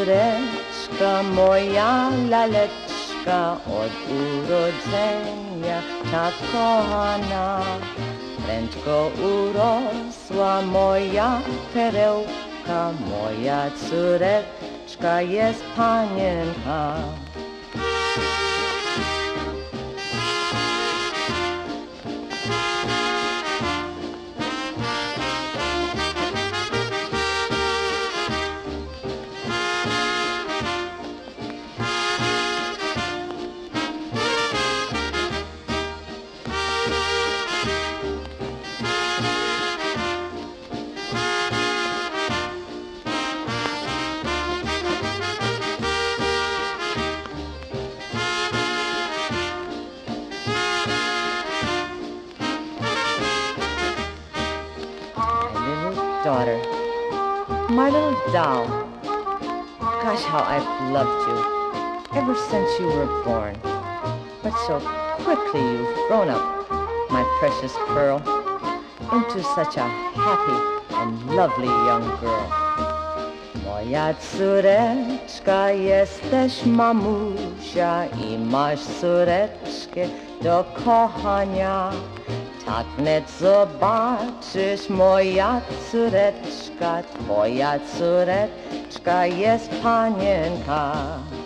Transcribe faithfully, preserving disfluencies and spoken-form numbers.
córeczka, moja laleczka, od urodzenia tak kochana. Prędko urosła moja perełka, moja córeczka jest panienka. Daughter, my little doll, gosh, how I've loved you ever since you were born. But so quickly you've grown up, my precious pearl, into such a happy and lovely young girl. Moja córeczka, jesteś mamusia i masz córeczkę do kochania. Tak wnet zobaczysz, moja córeczka, twoja córeczka jest panienka.